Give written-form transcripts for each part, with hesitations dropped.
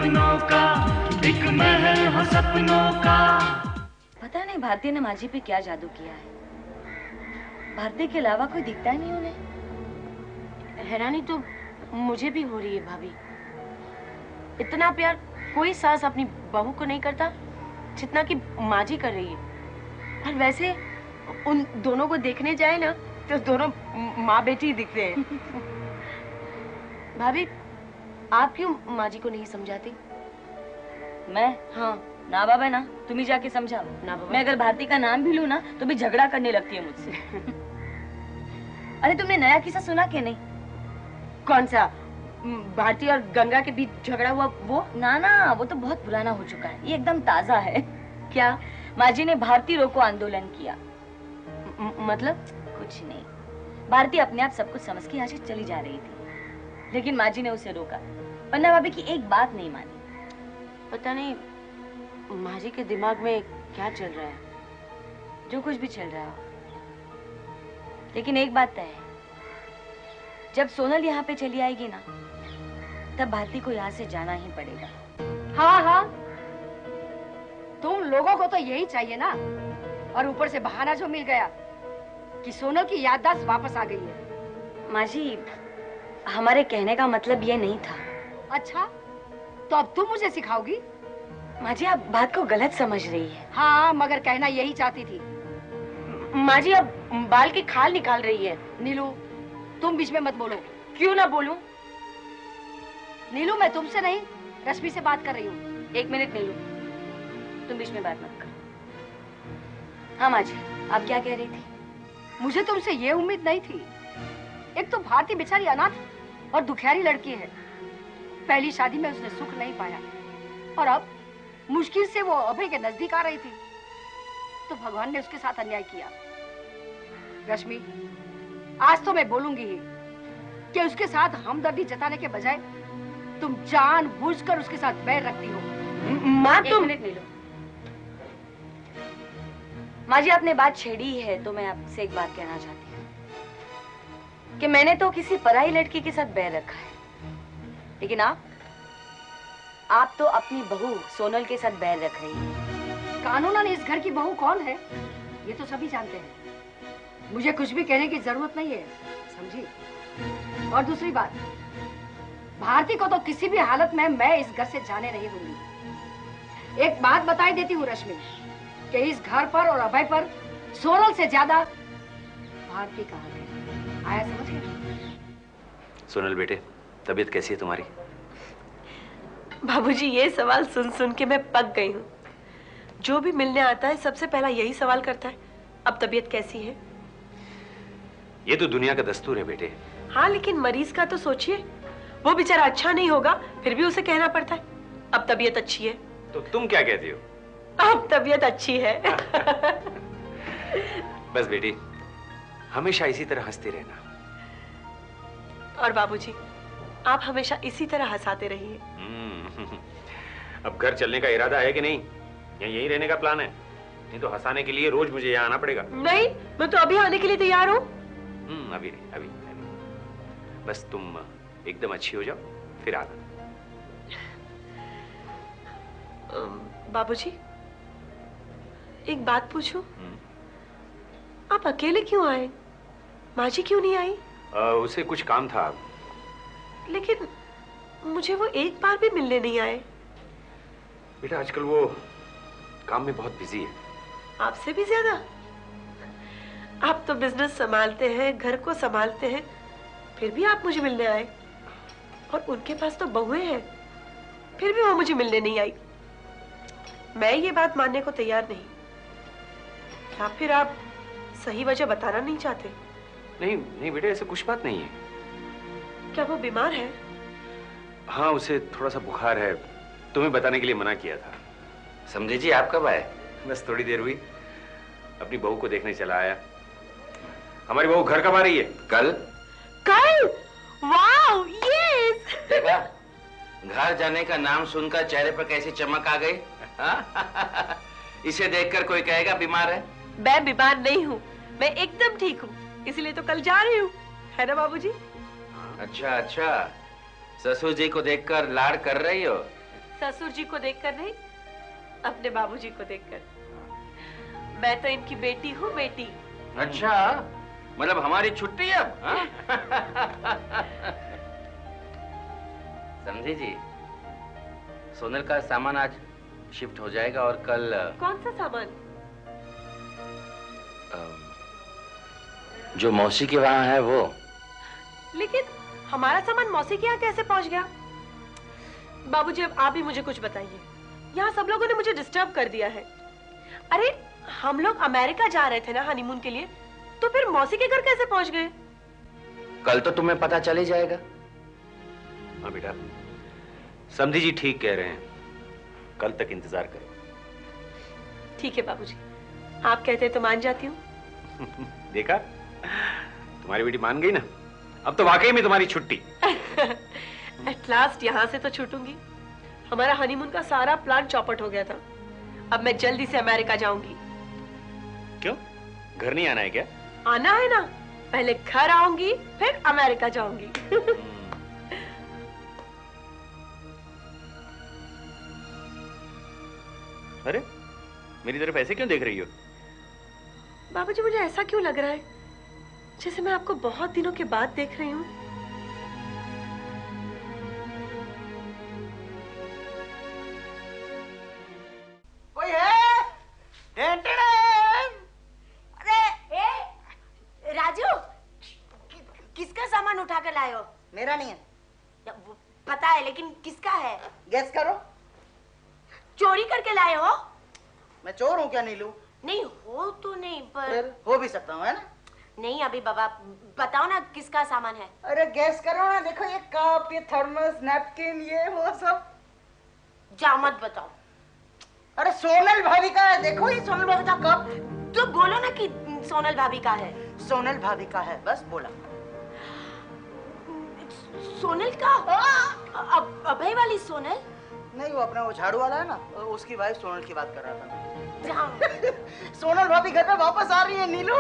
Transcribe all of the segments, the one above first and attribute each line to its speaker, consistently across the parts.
Speaker 1: सपनों का, एक महल हो सपनों का।
Speaker 2: पता नहीं भारती ने माझी पे क्या जादू किया है। भारती के अलावा कोई दिखता ही नहीं उन्हें।
Speaker 3: हैरानी तो मुझे भी हो रही है भाभी। इतना प्यार कोई सास अपनी बहू को नहीं करता जितना कि माझी कर रही है। और वैसे उन दोनों को देखने जाए ना तो दोनों माँ बेटी ही दिखते हैं। भाभी आप क्यों माझी को नहीं समझाती?
Speaker 2: मैं?
Speaker 3: हाँ।
Speaker 2: ना बाबा ना, तुम ही जाके समझाओ।
Speaker 3: ना बाबा।
Speaker 2: मैं अगर भारती का नाम भी लूं ना तो भी झगड़ा करने लगती है मुझसे। अरे तुमने नया किस्सा सुना कि नहीं?
Speaker 3: कौन सा? भारती और गंगा के बीच झगड़ा हुआ वो?
Speaker 2: ना ना, वो तो बहुत पुराना हो चुका है। ये एकदम ताजा है।
Speaker 3: क्या?
Speaker 2: माझी ने भारती रोको आंदोलन किया।
Speaker 3: मतलब?
Speaker 2: कुछ नहीं, भारती अपने आप सब कुछ समझ के यहाँ से चली जा रही थी, लेकिन माझी ने उसे रोका। पन्ना भाभी की एक बात नहीं मानी।
Speaker 3: पता नहीं माझी के दिमाग में क्या चल रहा है।
Speaker 2: जो कुछ भी चल रहा हो, लेकिन एक बात तय है, जब सोनल यहाँ पे चली आएगी ना तब भारती को यहाँ से जाना ही पड़ेगा।
Speaker 4: हाँ हाँ, तुम लोगों को तो यही चाहिए ना। और ऊपर से बहाना जो मिल गया कि सोनल की याददाश्त वापस आ गई है।
Speaker 2: माँ जी, हमारे कहने का मतलब ये नहीं था।
Speaker 4: अच्छा, तो अब तुम मुझे सिखाओगी?
Speaker 2: माँ जी, आप बात को गलत समझ रही है।
Speaker 4: हाँ, मगर कहना यही चाहती थी।
Speaker 3: माँ जी, अब बाल की खाल निकाल रही है।
Speaker 4: नीलू, तुम बीच में मत बोलो।
Speaker 3: क्यों ना बोलूं?
Speaker 4: नीलू, मैं तुमसे नहीं रश्मि से बात कर रही हूँ।
Speaker 2: एक मिनट नीलू, तुम बीच में बात मत करो। हाँ माँ जी, आप क्या कह रही थी?
Speaker 4: मुझे तुमसे ये उम्मीद नहीं थी। एक तो भारती बेचारी अनाथ और दुखियारी लड़की है। पहली शादी में उसने सुख नहीं पाया और अब मुश्किल से वो अभय के नजदीक आ रही थी तो भगवान ने उसके साथ अन्याय किया। रश्मि, आज तो मैं बोलूंगी ही कि उसके साथ हमदर्दी जताने के बजाय तुम जानबूझकर उसके साथ बैर रखती हो।
Speaker 3: माँ,
Speaker 2: तुम... एक मिनट नीलू। माँ जी, आपने बात छेड़ी है तो मैं आपसे एक बात कहना चाहती हूँ कि मैंने तो किसी पराई लड़की के साथ बैर रखा है, लेकिन आप तो अपनी बहू सोनल के साथ बैर रख रही हैं।
Speaker 4: कानूनन इस घर की बहू कौन है ये तो सभी जानते हैं। मुझे कुछ भी कहने की जरूरत नहीं है, समझी? और दूसरी बात, भारती को तो किसी भी हालत में मैं इस घर से जाने नहीं दूंगी। एक बात बताई देती हूँ रश्मि, कि इस घर पर और अभय पर सोनल से ज्यादा भारती का हक है। आया समझ गए?
Speaker 5: सोनल बेटे, तबीयत कैसी है तुम्हारी?
Speaker 3: बाबूजी, ये सवाल सुन सुन के मैं पक गई हूँ। जो भी मिलने आता है सबसे पहला यही सवाल करता है, अब तबीयत कैसी है?
Speaker 5: ये तो दुनिया का दस्तूर है बेटे।
Speaker 3: हाँ, लेकिन मरीज का तो सोचिए, वो बेचारा अच्छा नहीं होगा फिर भी उसे कहना पड़ता है अब तबीयत अच्छी है।
Speaker 5: तो तुम क्या कहती हो?
Speaker 3: अब तबीयत अच्छी है।
Speaker 5: बस बेटी, हमेशा इसी तरह हंसते रहना।
Speaker 3: और बाबूजी, आप हमेशा इसी तरह हंसाते रहिए।
Speaker 5: अब घर चलने का इरादा है कि नहीं, या यहीं रहने का प्लान है? नहीं तो हंसाने के लिए रोज मुझे यहाँ आना पड़ेगा।
Speaker 3: नहीं, मैं तो अभी आने के लिए तैयार हूँ।
Speaker 5: अभी नहीं, अभी नहीं। बस तुम एकदम अच्छी हो जाओ फिर आना।
Speaker 3: बाबूजी, एक बात पूछूं? आप अकेले क्यों आए? माजी क्यों नहीं आई?
Speaker 5: उसे कुछ काम था।
Speaker 3: लेकिन मुझे वो एक बार भी मिलने नहीं आए।
Speaker 5: बेटा, आजकल वो काम में बहुत बिजी है।
Speaker 3: आपसे भी ज्यादा? आप तो बिजनेस संभालते हैं, घर को संभालते हैं, फिर भी आप मुझे मिलने आए। और उनके पास तो बहुएं हैं, फिर भी वो मुझे मिलने नहीं आई। मैं ये बात मानने को तैयार नहीं। या फिर आप सही वजह बताना नहीं चाहते?
Speaker 5: नहीं नहीं बेटे, ऐसे कुछ बात नहीं है।
Speaker 3: क्या वो बीमार है?
Speaker 5: हाँ, उसे थोड़ा सा बुखार है, तुम्हें बताने के लिए मना किया था।
Speaker 6: समझे जी, आप कब आए?
Speaker 5: बस थोड़ी देर हुई, अपनी बहू को देखने चला आया। हमारी बहू घर कब आ रही है?
Speaker 6: कल।
Speaker 3: कल? Wow, yes!
Speaker 6: देखा, घर जाने का नाम सुनकर चेहरे पर कैसी चमक आ गई। इसे देखकर कोई कहेगा बीमार है?
Speaker 3: मैं बीमार नहीं हूँ, मैं एकदम ठीक हूँ, इसलिए तो कल जा रही हूँ, है ना बाबूजी?
Speaker 6: अच्छा अच्छा, ससुर जी को देखकर लाड़ कर रही हो?
Speaker 3: ससुर जी को देखकर नहीं, अपने बाबूजी को देखकर। मैं तो इनकी बेटी हूँ, बेटी।
Speaker 6: अच्छा, मतलब हमारी छुट्टी है अब, हाँ? समझी जी, सोनल का सामान आज शिफ्ट हो जाएगा और कल।
Speaker 3: कौन सा सामान?
Speaker 6: जो मौसी के वहाँ है वो।
Speaker 3: लेकिन हमारा सामान मौसी के यहाँ कैसे पहुँच गया? बाबूजी, अब आप ही मुझे कुछ बताइए। यहाँ सब लोगों ने मुझे डिस्टर्ब कर दिया है। अरे हम लोग अमेरिका जा रहे थे ना हनीमून के लिए, तो फिर मौसी के घर कैसे पहुँच गए?
Speaker 6: कल तो तुम्हें पता चल ही जाएगा।
Speaker 5: हाँ बेटा, समझी जी ठीक कह रहे हैं, कल तक इंतजार करो।
Speaker 3: ठीक है बाबूजी, आप कहते हैं तो मान जाती हूँ।
Speaker 5: देखा, तुम्हारी बेटी मान गई ना, अब तो वाकई में तुम्हारी छुट्टी।
Speaker 3: एट लास्ट यहाँ से तो छूटूंगी। हमारा हनीमून का सारा प्लान चौपट हो गया था। अब मैं जल्दी से अमेरिका जाऊंगी।
Speaker 5: क्यों, घर नहीं आना है क्या?
Speaker 3: आना है ना, पहले घर आऊंगी फिर अमेरिका जाऊंगी।
Speaker 5: अरे मेरी तरफ ऐसे क्यों देख रही हो?
Speaker 3: बाबूजी, मुझे ऐसा क्यों लग रहा है जैसे मैं आपको बहुत दिनों के बाद देख रही हूँ।
Speaker 7: कोई है?
Speaker 2: अरे राजू, किसका सामान उठा कर लाए हो?
Speaker 7: मेरा नहीं है।
Speaker 2: पता है, लेकिन किसका है?
Speaker 7: गेस करो।
Speaker 2: चोरी करके लाए हो?
Speaker 7: मैं चोर हूँ क्या नीलू?
Speaker 2: नहीं हो तो नहीं, पर
Speaker 7: फिर हो भी सकता हूँ, है ना?
Speaker 2: नहीं अभी बाबा, बताओ ना किसका सामान है।
Speaker 7: अरे गेस करो ना। देखो ये कप, ये थर्मस, नैपकिन, ये वो सब।
Speaker 2: जा मत बताओ।
Speaker 7: अरे सोनल भाभी का है। देखो ये सोनल भाभी का कप।
Speaker 2: तो बोलो ना कि सोनल भाभी का है।
Speaker 7: सोनल भाभी का है, बस बोला।
Speaker 2: सोनल का? अभय वाली सोनल?
Speaker 7: नहीं, वो अपना वो झाड़ू वाला है ना, उसकी वाइफ सोनल की बात कर रहा था।
Speaker 2: जाओ।
Speaker 7: सोनल भाभी घर पे वापस आ रही है नीलू।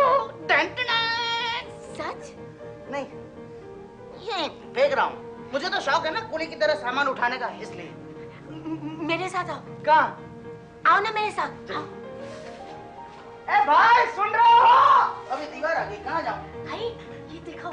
Speaker 2: सच?
Speaker 7: नहीं, ये फेंक रहा हूँ। मुझे तो शौक है ना कुली की तरह सामान उठाने का, इसलिए।
Speaker 2: मेरे साथ आओ।
Speaker 7: कहाँ?
Speaker 2: आओ ना मेरे साथ। आओ।
Speaker 7: ए भाई, सुन रहे हो? अभी दीवार आ गई, कहाँ जाऊँ?
Speaker 2: भाई ये देखो।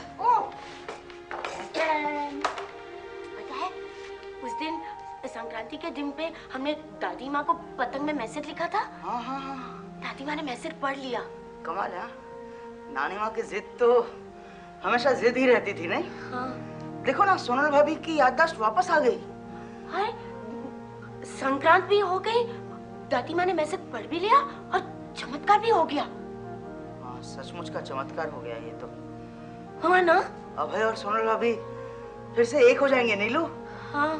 Speaker 2: पता है, उस दिन संक्रांति के दिन पे हमने दादी माँ को पतंग में मैसेज लिखा था।
Speaker 7: हाँ हाँ हाँ।
Speaker 2: दादी माँ ने मैसेज पढ़ लिया।
Speaker 7: कमाल है। नानी माँ की जिद तो हमेशा जिद ही रहती थी, नहीं?
Speaker 2: हाँ।
Speaker 7: देखो ना, सोनल भाभी की याददाश्त वापस आ गई।
Speaker 2: हाय, संक्रांत भी हो गई, दादी माँ ने मैसेज पढ़ भी लिया और चमत्कार भी हो गया।
Speaker 7: हाँ, सचमुच का चमत्कार हो गया ये तो।
Speaker 2: हाँ ना?
Speaker 7: अभय और सोनल भाभी फिर से एक हो जाएंगे नीलू।
Speaker 2: हाँ।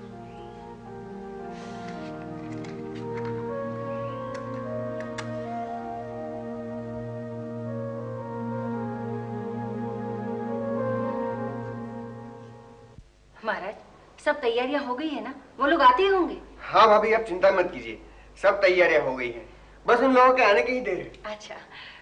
Speaker 2: महाराज, सब तैयारियां हो गई है ना? वो लोग आते ही होंगे।
Speaker 8: हाँ भाभी, आप चिंता मत कीजिए, सब तैयारियां हो गई हैं, बस उन लोगों के आने की ही देर है।
Speaker 2: अच्छा।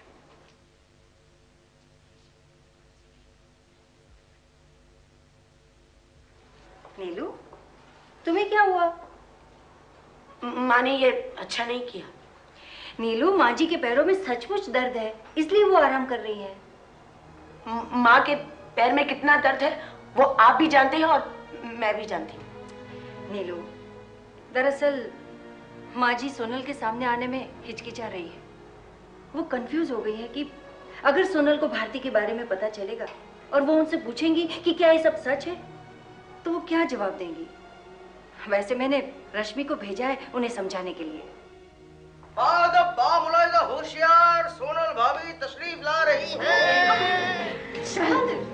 Speaker 2: नीलू, तुम्हें क्या हुआ? माँ ने ये अच्छा नहीं किया। नीलू, माँ जी के पैरों में सचमुच दर्द है, इसलिए वो आराम कर रही है। माँ के पैर में कितना दर्द है वो आप भी जानते हैं और मैं भी जानती हूँ। नीलू, दरअसल माँ जी सोनल के सामने आने में हिचकिचा रही है। वो कंफ्यूज हो गई है कि अगर सोनल को भारती के बारे में पता चलेगा और वो उनसे पूछेंगी कि क्या ये सब सच है, तो वो क्या जवाब देंगी। वैसे मैंने रश्मि को भेजा है उन्हें समझाने के लिए।
Speaker 7: बामुलाइजा होशियार, सोनल भाभी तशरीफ ला रही है।
Speaker 2: शांत।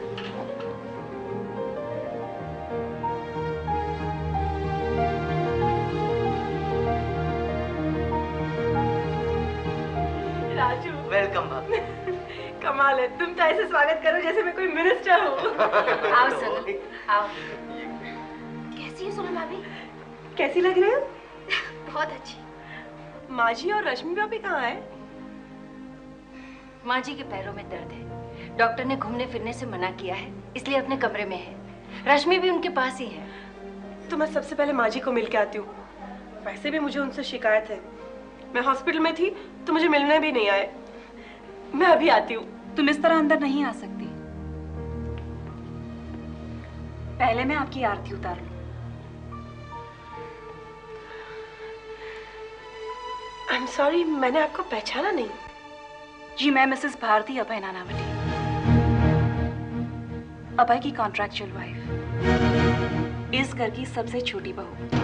Speaker 3: राजू,
Speaker 7: वेलकम भाभी।
Speaker 3: कमाल है, तुम तो ऐसे स्वागत करो जैसे मैं कोई मिनिस्टर हूँ।
Speaker 2: आओ सोनल, आओ। कैसी है सोनल भाभी?
Speaker 3: कैसी लग रही हो?
Speaker 2: बहुत अच्छी।
Speaker 3: माँ जी और रश्मि भाभी कहाँ है?
Speaker 2: माँ जी के पैरों में दर्द है, डॉक्टर ने घूमने फिरने से मना किया है, इसलिए अपने कमरे में है। रश्मि भी उनके पास ही है।
Speaker 3: तो मैं सबसे पहले माँ जी को मिल के आती हूँ। वैसे भी मुझे उनसे शिकायत है। मैं हॉस्पिटल में थी तो मुझे मिलने भी नहीं आए। मैं अभी आती हूँ।
Speaker 9: तुम इस तरह अंदर नहीं आ सकती। पहले मैं आपकी आरती उतार लूं।
Speaker 3: आई एम सॉरी, मैंने आपको पहचाना नहीं।
Speaker 9: जी, मैं मिसेस भारती अभय नानावती, अभय की कॉन्ट्रैक्चुअल वाइफ, इस घर की सबसे छोटी बहू।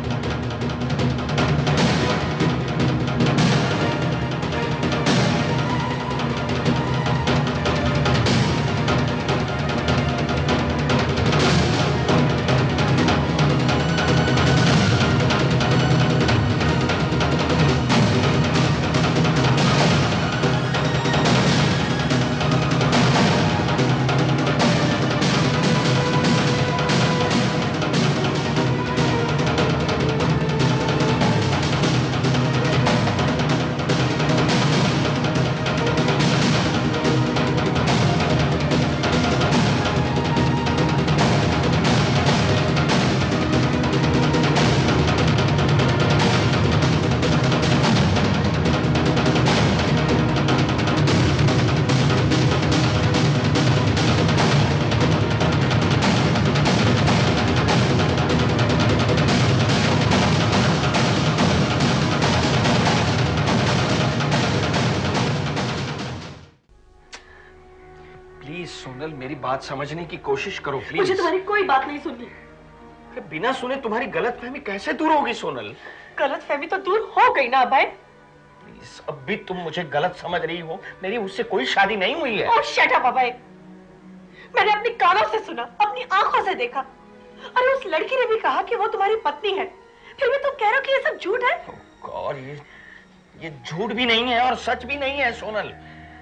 Speaker 6: सोनल, मेरी बात समझने की कोशिश करो प्लीज।
Speaker 3: मुझे तुम्हारी कोई बात नहीं सुननी।
Speaker 6: बिना सुने तुम्हारी गलतफहमी कैसे दूर होगी सोनल?
Speaker 3: गलतफहमी तो दूर हो गई ना अभय।
Speaker 6: प्लीज, अब भी तुम मुझे गलत समझ रही हो। मेरी उससे कोई शादी नहीं हुई है।
Speaker 3: Oh shut up Abhay. मैंने अपनी कानों से सुना, अपनी आंखों से देखा। अरे उस लड़की ने भी कहा कि वो तुम्हारी पत्नी है। फिर भी तुम कह रहे हो कि ये सब झूठ है?
Speaker 6: और ये झूठ भी नहीं है और सच भी नहीं है सोनल।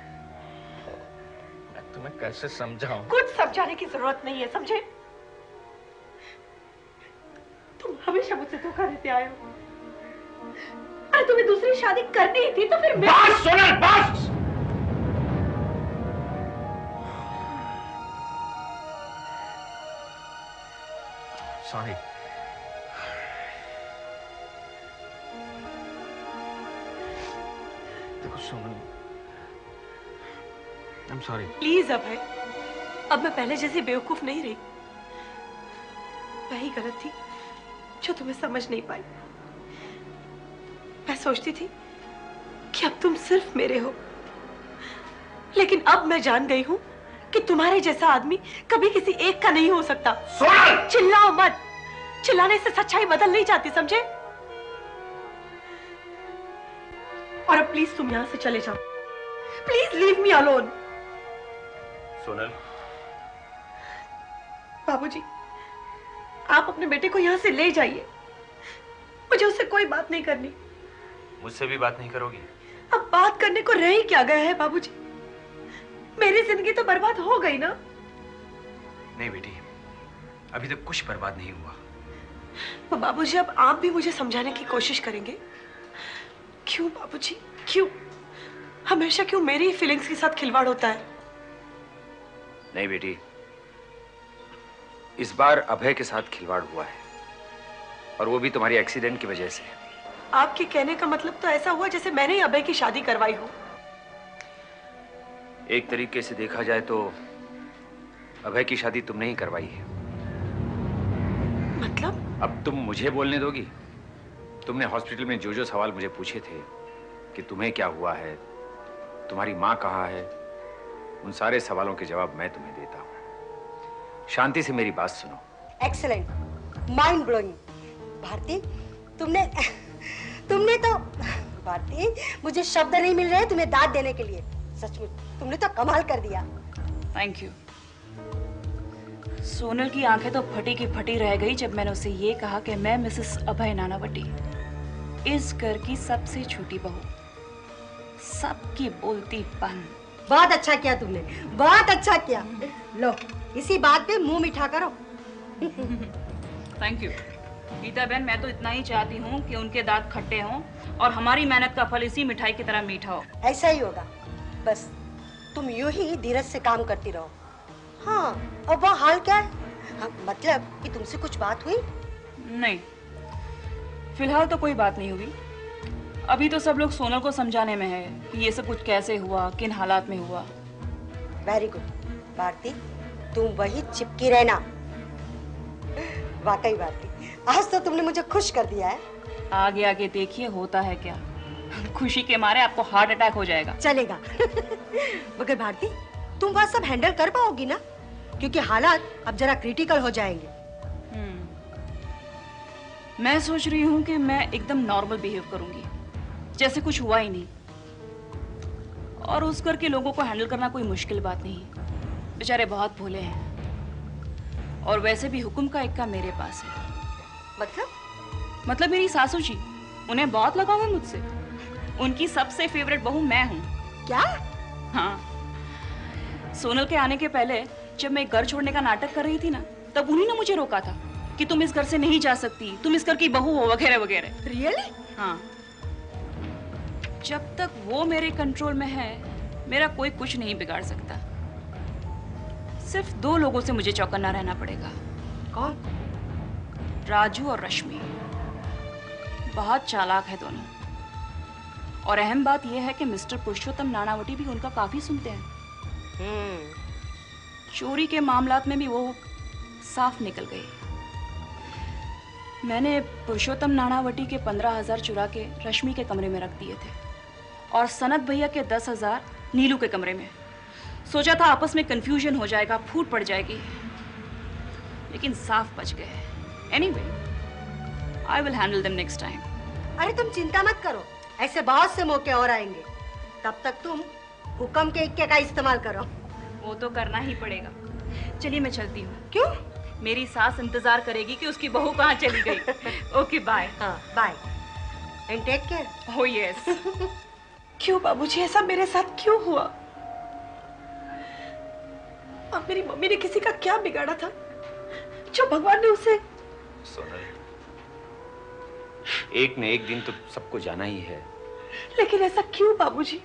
Speaker 6: मैं कैसे समझाऊं?
Speaker 3: कुछ समझाने की जरूरत नहीं है, समझे? तुम हमेशा मुझसे धोखा देते आए हो। अरे तुम्हें दूसरी शादी करनी ही थी तो फिर
Speaker 6: बस सोनल, बस। सॉरी। देखो सोनल, I'm sorry.
Speaker 3: प्लीज अभय, अब मैं पहले जैसी बेवकूफ नहीं रही। वही गलत थी जो तुम्हें समझ नहीं पाई। मैं सोचती थी कि अब तुम सिर्फ मेरे हो, लेकिन अब मैं जान गई हूँ कि तुम्हारे जैसा आदमी कभी किसी एक का नहीं हो सकता।
Speaker 6: सोनल!
Speaker 3: चिल्लाओ मत। चिल्लाने से सच्चाई बदल नहीं जाती, समझे? और अब प्लीज तुम यहाँ से चले जाओ। Please leave me alone.
Speaker 5: Sonal.
Speaker 3: बाबूजी, आप अपने बेटे को यहाँ से ले जाइए। मुझे उससे कोई बात नहीं करनी।
Speaker 5: मुझसे भी बात नहीं करोगी?
Speaker 3: अब बात करने को रह ही क्या गया है बाबूजी? मेरी जिंदगी तो बर्बाद हो गई ना।
Speaker 5: नहीं बेटी, अभी तक कुछ बर्बाद नहीं हुआ।
Speaker 3: तो बाबूजी, अब आप भी मुझे समझाने की कोशिश करेंगे? क्यों बाबूजी, क्यों? हमेशा क्यों मेरी फीलिंग्स के साथ खिलवाड़ होता है?
Speaker 5: नहीं बेटी, इस बार अभय के साथ खिलवाड़ हुआ है, और वो भी तुम्हारी एक्सीडेंट की वजह से।
Speaker 3: आपके कहने का मतलब तो ऐसा हुआ जैसे मैंने ही अभय की शादी करवाई हो।
Speaker 5: एक तरीके से देखा जाए तो अभय की शादी तुमने ही करवाई है।
Speaker 3: मतलब?
Speaker 5: अब तुम मुझे बोलने दोगी? तुमने हॉस्पिटल में जो जो सवाल मुझे पूछे थे कि तुम्हें क्या हुआ है, तुम्हारी माँ कहाँ है, उन सारे सवालों के जवाब मैं तुम्हें देता हूँ। शांति से मेरी बात सुनो।
Speaker 4: Excellent, mind blowing. भारती, तुमने तो भारती, मुझे शब्द नहीं मिल रहे तुम्हें दाद देने के लिए। सचमुच तुमने तो कमाल कर दिया।
Speaker 9: Thank you. सोनल की आंखें तो फटी की फटी रह गई जब मैंने उसे ये कहा कि मैं मिसेस अभय नानावती, इस घर की सबसे छोटी बहू, सबकी बोलती बंद।
Speaker 4: बहुत अच्छा किया तुमने, बहुत अच्छा किया। लो, इसी बात पे मुंह मीठा करो।
Speaker 9: थैंक यू गीता बहन, मैं तो इतना ही चाहती हूँ कि उनके दांत खट्टे हों और हमारी मेहनत का फल इसी मिठाई की तरह मीठा हो।
Speaker 4: ऐसा ही होगा। बस तुम यूं ही धीरज से काम करती रहो। हाँ, और वो हाल क्या है? हाँ, मतलब कि तुमसे कुछ बात हुई?
Speaker 9: नहीं, फिलहाल तो कोई बात नहीं हुई। अभी तो सब लोग सोनल को समझाने में है कि ये सब कुछ कैसे हुआ, किन हालात में हुआ।
Speaker 10: वेरी गुड भारती, तुम वही चिपकी रहना। वाकई भारती, आज तो तुमने मुझे खुश कर दिया है।
Speaker 9: आगे आगे देखिए होता है क्या। खुशी के मारे आपको हार्ट अटैक हो जाएगा।
Speaker 10: चलेगा। मगर भारती, तुम वह सब हैंडल कर पाओगी ना? क्योंकि हालात अब जरा क्रिटिकल हो जाएंगे।
Speaker 9: मैं सोच रही हूँ कि मैं एकदम नॉर्मल बिहेव करूंगी, जैसे कुछ हुआ ही नहीं। और उस घर के लोगों को हैंडल करना कोई मुश्किल बात नहीं, बेचारे बहुत भोले हैं। और वैसे भी हुक्म का इक्का मेरे पास है। मतलब मेरी सासू जी, उन्हें बहुत लगाव है मुझसे। उनकी सबसे फेवरेट बहू मैं हूँ।
Speaker 10: क्या?
Speaker 9: हाँ, सोनल के आने के पहले जब मैं घर छोड़ने का नाटक कर रही थी ना, तब उन्हीं ने मुझे रोका था कि तुम इस घर से नहीं जा सकती, तुम इस घर की बहू हो, वगैरह वगैरह।
Speaker 10: रियली?
Speaker 9: हाँ। जब तक वो मेरे कंट्रोल में है, मेरा कोई कुछ नहीं बिगाड़ सकता। सिर्फ 2 लोगों से मुझे चौकन्ना रहना पड़ेगा।
Speaker 10: कौन?
Speaker 9: राजू और रश्मि। बहुत चालाक है दोनों। और अहम बात यह है कि मिस्टर पुरुषोत्तम नानावटी भी उनका काफी सुनते हैं। चोरी के मामलात में भी वो साफ निकल गई। मैंने पुरुषोत्तम नानावटी के 15,000 चुरा के रश्मि के कमरे में रख दिए थे और सनत भैया के 10,000 नीलू के कमरे में। सोचा था आपस में कंफ्यूजन हो जाएगा, फूट पड़ जाएगी, लेकिन साफ बच गए। Anyway, I will handle them next time.
Speaker 10: अरे तुम चिंता मत करो, ऐसे बहुत से मौके और आएंगे। तब तक तुम हुक्म के इक्के का इस्तेमाल करो।
Speaker 9: वो तो करना ही पड़ेगा। चलिए मैं चलती हूँ।
Speaker 10: क्यों?
Speaker 9: मेरी सास इंतजार करेगी कि उसकी बहू कहाँ चली गई। Okay bye.
Speaker 10: हाँ bye and take care.
Speaker 9: Oh yes.
Speaker 3: क्यों बाबूजी, ऐसा मेरे साथ क्यों हुआ? अब मेरी मम्मी ने किसी का क्या बिगाड़ा था जो भगवान ने उसे।
Speaker 5: सोनल, एक न एक दिन तो सबको जाना ही है।
Speaker 3: लेकिन ऐसा क्यों बाबूजी?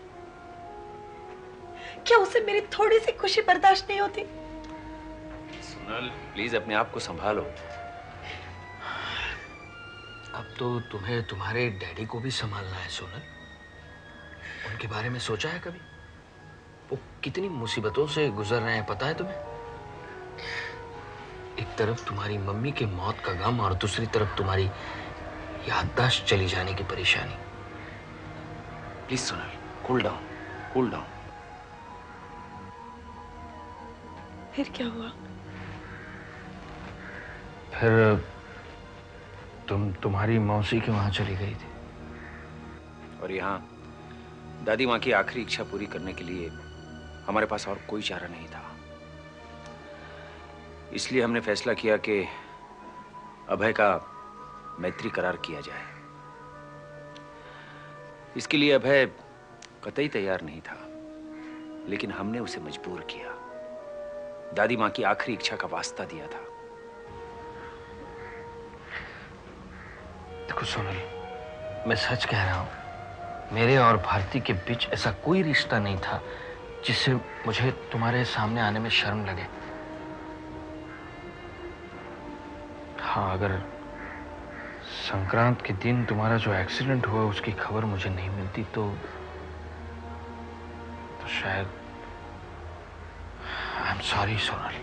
Speaker 3: क्या उसे मेरी थोड़ी सी खुशी बर्दाश्त नहीं होती?
Speaker 5: सोनल प्लीज अपने आप को संभालो।
Speaker 11: अब तो तुम्हें तुम्हारे डैडी को भी संभालना है सोनल। उनके बारे में सोचा है कभी? वो कितनी मुसीबतों से गुजर रहे हैं पता है तुम्हें? एक तरफ तुम्हारी मम्मी के मौत का गम और दूसरी तरफ तुम्हारी याददाश्त चली जाने की परेशानी।
Speaker 5: Please Sonal, cool down, cool down.
Speaker 3: फिर क्या हुआ?
Speaker 11: फिर तुम्हारी मौसी के वहां चली गई थी
Speaker 5: और यहाँ दादी माँ की आखिरी इच्छा पूरी करने के लिए हमारे पास और कोई चारा नहीं था। इसलिए हमने फैसला किया कि अभय का मैत्री करार किया जाए। इसके लिए अभय कतई तैयार नहीं था, लेकिन हमने उसे मजबूर किया। दादी माँ की आखिरी इच्छा का वास्ता दिया था।
Speaker 11: देखो सोनल, मैं सच कह रहा हूं, मेरे और भारती के बीच ऐसा कोई रिश्ता नहीं था जिससे मुझे तुम्हारे सामने आने में शर्म लगे। हाँ, अगर संक्रांत के दिन तुम्हारा जो एक्सीडेंट हुआ उसकी खबर मुझे नहीं मिलती तो शायद। I am sorry Sonal.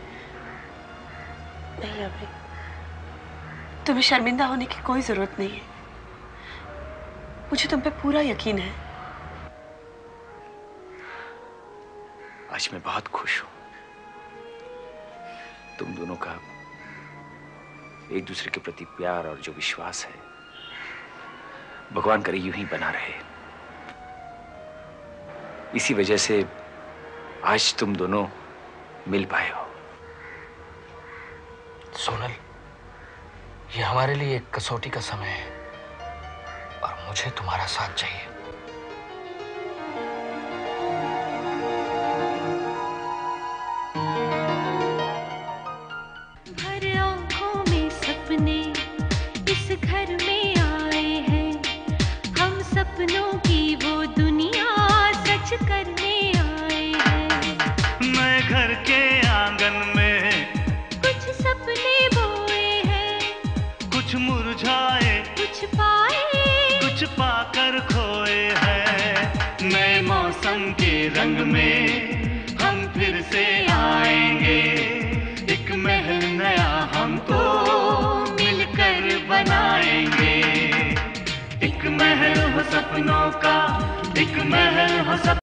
Speaker 3: नहीं अभय, तुम्हें शर्मिंदा होने की कोई जरूरत नहीं है। मुझे तुम पे पूरा यकीन है।
Speaker 5: आज मैं बहुत खुश हूं। तुम दोनों का एक दूसरे के प्रति प्यार और जो विश्वास है, भगवान करे यूं ही बना रहे। इसी वजह से आज तुम दोनों मिल पाए हो।
Speaker 11: सोनल, ये हमारे लिए एक कसौटी का समय है और मुझे तुम्हारा साथ चाहिए।
Speaker 1: भर आंखों में सपने इस घर में आए हैं, हम सपनों की वो दुनिया सच करने आए हैं।
Speaker 12: मैं घर के आंगन में
Speaker 1: कुछ सपने बोए हैं,
Speaker 12: कुछ मुरझाए,
Speaker 1: कुछ पाए,
Speaker 12: कुछ पाकर खोए हैं। नए मौसम के रंग में हम फिर से आएंगे, एक महल नया हमको मिलकर बनाएंगे। एक महल हो सपनों का, एक महल हो सपनों